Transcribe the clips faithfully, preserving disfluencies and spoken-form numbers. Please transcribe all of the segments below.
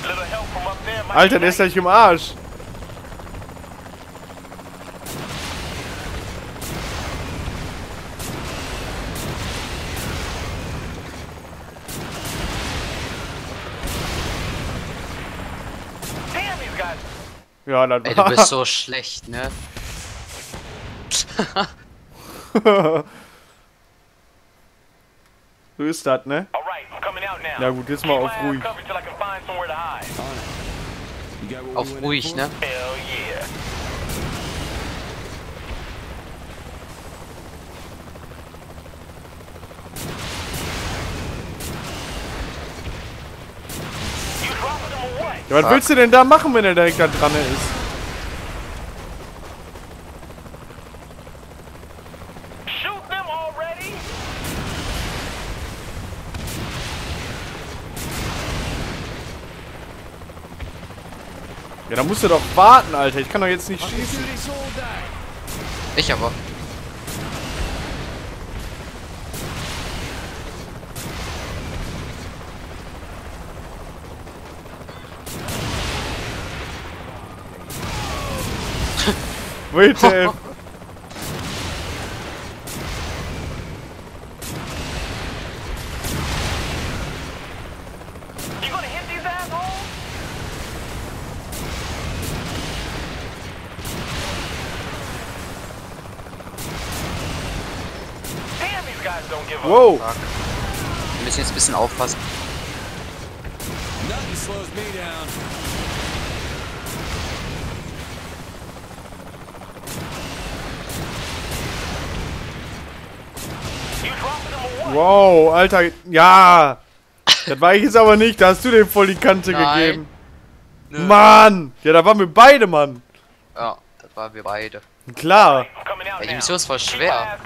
Alter, der ist gleich im Arsch. Ja, dann Ey, du bist so schlecht, ne? So ist das, ne? Ja gut, jetzt mal auf ruhig. Auf ruhig, ne? Ja, was willst du denn da machen, wenn er direkt da dran ist? Ja, da musst du doch warten, Alter. Ich kann doch jetzt nicht schießen. Ich aber. Bitte. Wow. Wir müssen jetzt ein bisschen aufpassen. Wow, Alter. Ja. Das war ich jetzt aber nicht. Da hast du dem voll die Kante Nein. gegeben. Nö. Mann. Ja, da waren wir beide, Mann. Ja, das waren wir beide. Klar. Ja, die Mission ist voll schwer.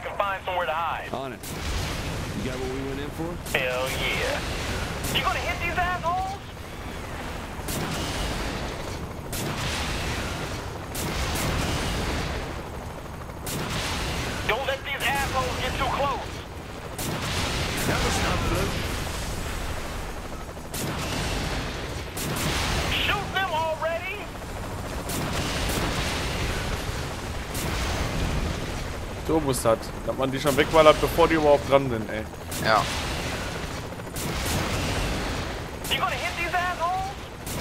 Don't let these assholes get too close. That was not blue. Shoot them already. So muss das. Dass man die schon wegballert, bevor die überhaupt dran sind, ey. Ja. You gonna hit these assholes?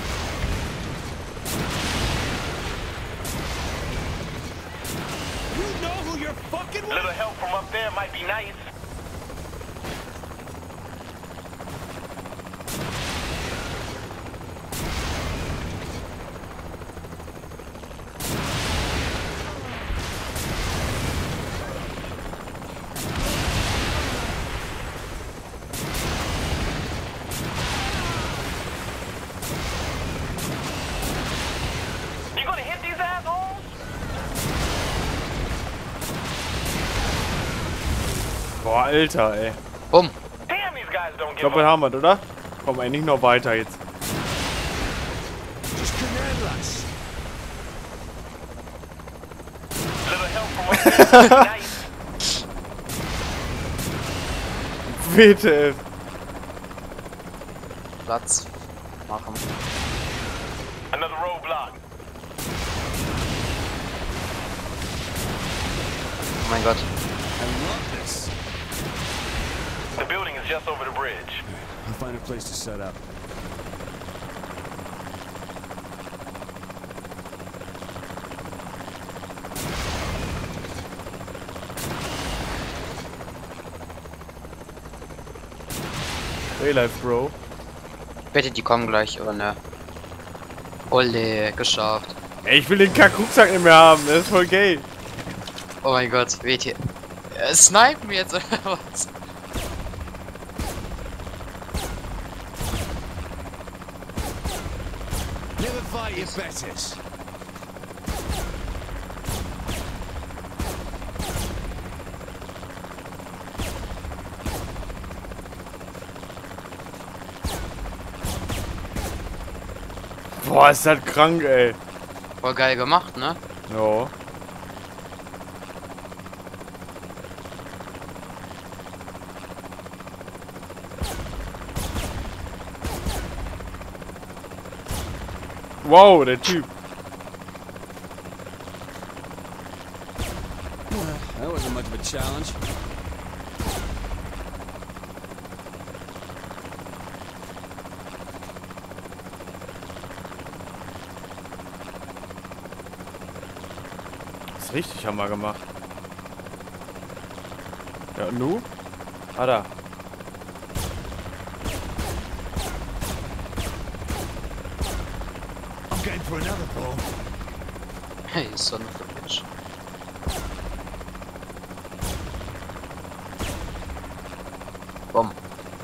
You know who you're fucking with? A little help from up there might be nice. You gonna hit these assholes? Boah, Alter, ey. Bumm. Damn, these guys don't Ich give glaube, wir up. haben es, oder? Komm, ey, nicht noch weiter jetzt. Just commandless. Little help from up there might be nice. Bitte. Platz machen. Another roadblock. Oh mein Gott. I love this. The building is just over the bridge. I'll find a place to set up. Daylife, Bro. Bitte, die kommen gleich, oder ne? Olle, geschafft. Ey, ich will den Kack-Rucksack nicht mehr haben. Der ist voll gay. Oh mein Gott, weht hier. Äh, snipen wir jetzt oder was? Never fight your betters. Boah, ist das krank, ey. Voll geil gemacht, ne? Ja. Wow, der Typ. That wasn't much of a challenge. Das ist richtig Hammer gemacht. Ja, und nu? Ah, da. I'm going for another ball. Hey, son of a bitch. Bumm.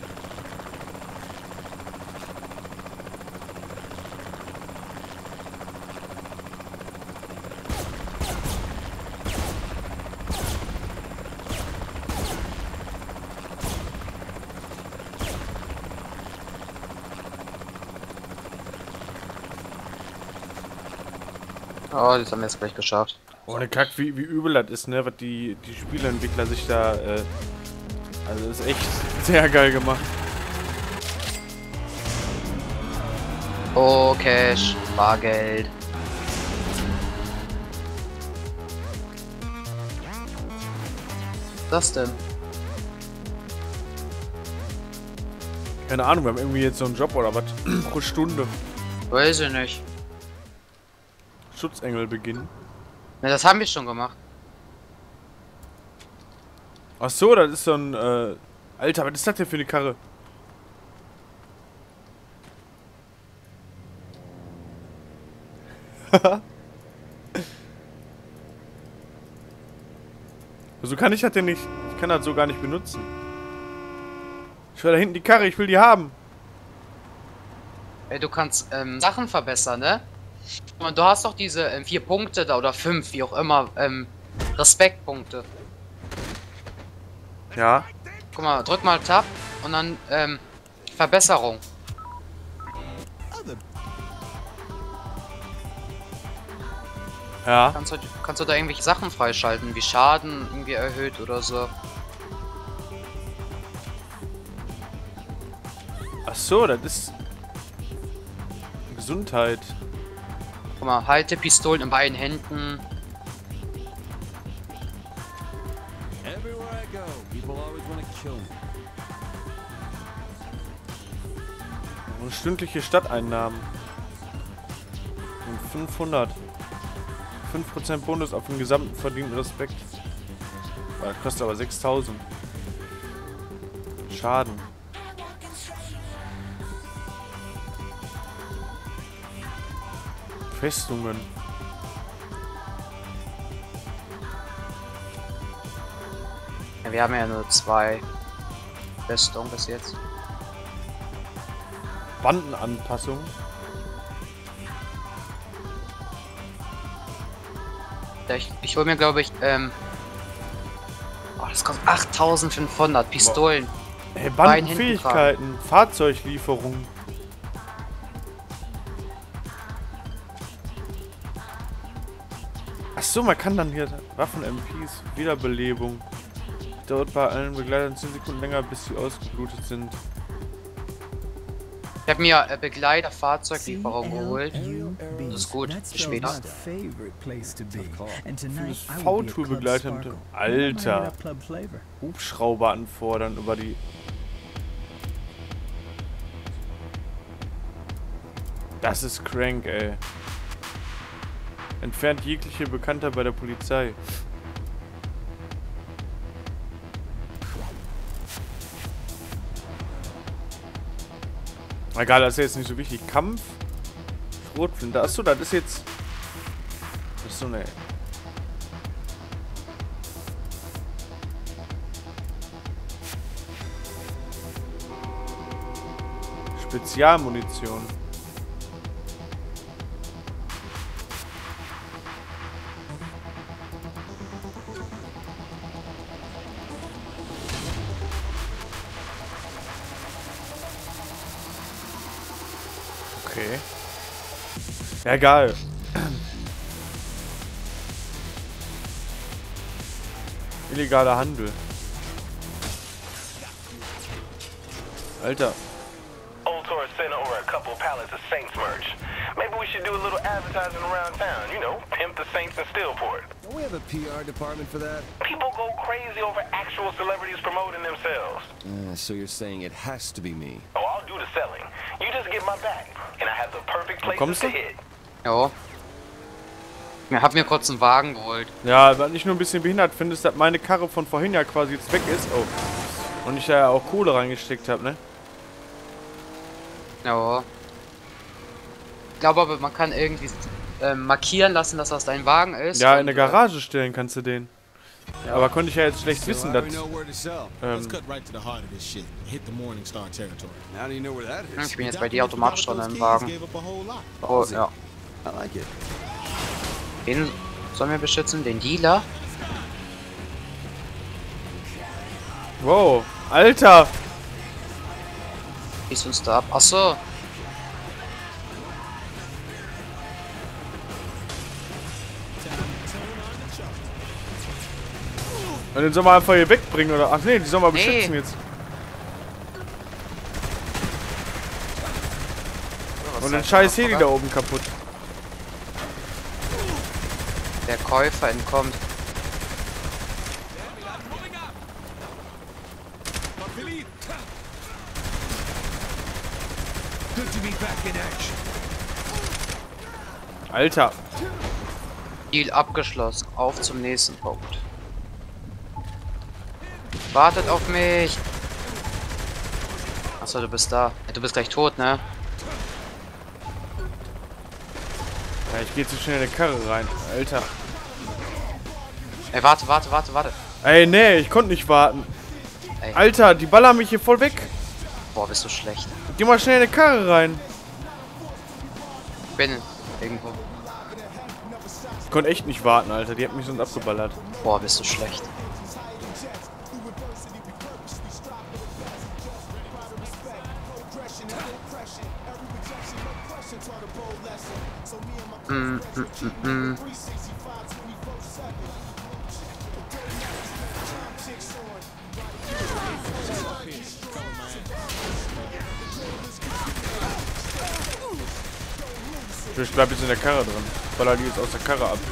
Oh, das haben wir jetzt gleich geschafft. Ohne Kack, wie, wie übel das ist, ne? Was die, die Spieleentwickler sich da, äh, also das ist echt sehr geil gemacht. Oh, Cash, Bargeld. Was ist das denn? Keine Ahnung, wir haben irgendwie jetzt so einen Job oder was? Pro Stunde. Weiß ich nicht. Schutzengel beginnen. Ne, das haben wir schon gemacht. Ach so, das ist so ein, äh, Alter, was ist das denn für eine Karre? So kann ich das denn nicht. Ich kann das so gar nicht benutzen. Ich will da hinten die Karre, ich will die haben. Ey, du kannst ähm, Sachen verbessern, ne? Und du hast doch diese ähm, vier Punkte da oder fünf, wie auch immer, ähm, Respektpunkte. Ja. Guck mal, drück mal Tab und dann ähm, Verbesserung. Ja. Kannst du, kannst du da irgendwelche Sachen freischalten, wie Schaden irgendwie erhöht oder so. Ach so, das ist Gesundheit. Guck mal, halte Pistolen in beiden Händen. Everywhere I go, people always want to kill me. Und stündliche Stadteinnahmen. Und fünfhundert. fünf Prozent Bonus auf den gesamten verdienten Respekt. Das kostet aber sechstausend. Schaden. Festungen. Ja, wir haben ja nur zwei Festungen bis jetzt. Bandenanpassung. Ich, ich hol mir, glaube ich, ähm... Oh, das kostet achttausendfünfhundert Pistolen. Hey, Bein hinten Bandenfähigkeiten. Fahrzeuglieferung. Achso, man kann dann hier Waffen-M Ps, Wiederbelebung. Dauert bei allen Begleitern zehn Sekunden länger, bis sie ausgeblutet sind. Ich habe mir äh, Begleiter Fahrzeuglieferung geholt. Das ist gut, bis später. V-Tool-Begleiter mit dem Alter. Hubschrauber anfordern über die... Das ist crank, ey. Entfernt jegliche Bekannter bei der Polizei. Egal, das ist jetzt nicht so wichtig. Kampf. Schrotflinte. Achso, das ist jetzt... Das ist so eine... Spezialmunition. Okay. Ja, egal. Illegaler Handel. Alter. Ultor sent over a couple pallets of Saints merch. Maybe we should do a little advertising around town. You know, pimp the Saints in Steelport. Don't we have a P R department for that? People go crazy over actual celebrities promoting themselves. Uh, so you're saying it has to be me? Oh, I'll do the selling. You just get my back, and I have the perfect places kommst to du? hit. Jo. Ich hab mir kurz einen Wagen geholt. Ja, weil ich nur ein bisschen behindert finde, ist, dass meine Karre von vorhin ja quasi jetzt weg ist. Oh. Und ich da ja auch Kohle reingesteckt habe, ne? Ja. Ich glaube aber, man kann irgendwie ähm, markieren lassen, dass das dein Wagen ist. Ja, und, in der Garage stellen kannst du den. Ja. Aber konnte ich ja jetzt schlecht wissen, dass... Ähm, ich bin jetzt bei dir automatisch dran im Wagen. Oh, ja. Den sollen wir beschützen, den Dealer. wow, Alter! Schießt uns da ab. Achso. Und den sollen wir einfach hier wegbringen, oder? Ach nee, die sollen wir Nee. beschützen jetzt. Und den scheiß Heli da oben kaputt. Der Käufer entkommt. Alter. Deal abgeschlossen. Auf zum nächsten Punkt. Wartet auf mich. Achso, du bist da. Ja, du bist gleich tot, ne? Ja, ich gehe zu schnell in die Karre rein. Alter. Ey, warte, warte, warte, warte. Ey, nee, ich konnte nicht warten. Ey. Alter, die ballern mich hier voll weg. Boah, bist du schlecht. Geh mal schnell in die Karre rein. Ich bin irgendwo. Ich konnte echt nicht warten, Alter. Die hat mich sonst abgeballert. Boah, bist du schlecht. Mm, mm, mm, mm. Ich bleib jetzt in der Karre drin. Baller die jetzt aus der Karre ab.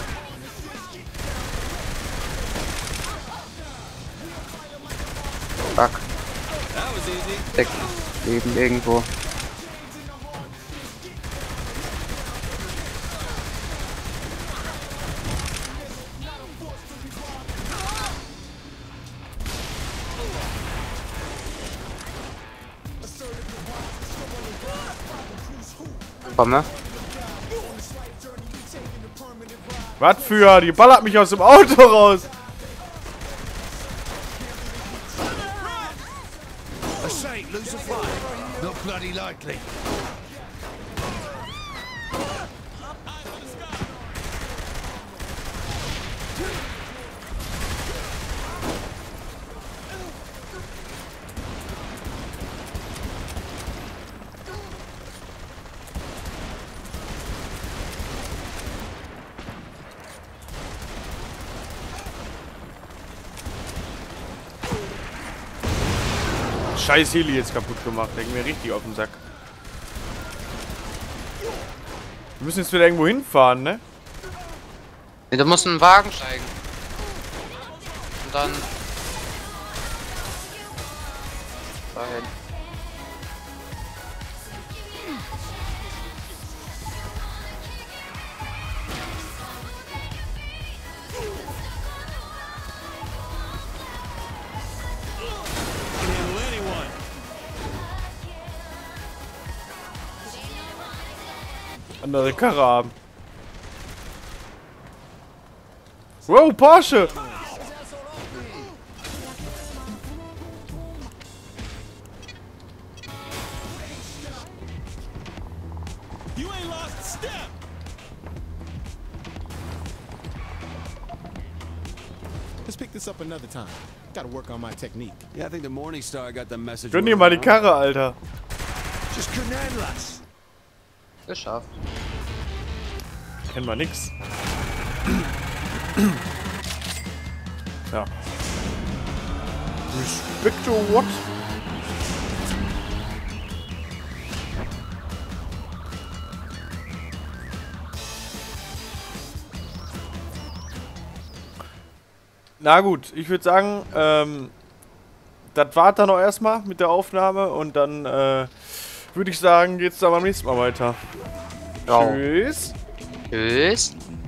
Fuck. Deck. Leben irgendwo. Komme. Was für? Die ballert mich aus dem Auto raus. A saint lose a fight? Not bloody likely. Scheiß Heli jetzt kaputt gemacht. Der ging mir richtig auf den Sack. Wir müssen jetzt wieder irgendwo hinfahren, ne? Nee, du musst in den Wagen steigen. Und dann... dahin. Andere Karre haben. Wow, Porsche! You ain't lost a step. Let's pick this up another time. Gotta work on my technique. Yeah, I think the Morning Star got the message. Gönn dir mal die Karre, Alter. Just couldn't handle us. Geschafft. Kennen wir nix. Ja. Respecto what? Na gut, ich würde sagen, ähm, das war dann auch erstmal mit der Aufnahme und dann äh, würde ich sagen, geht's dann beim nächsten Mal weiter. Ja. Tschüss. Tschüss.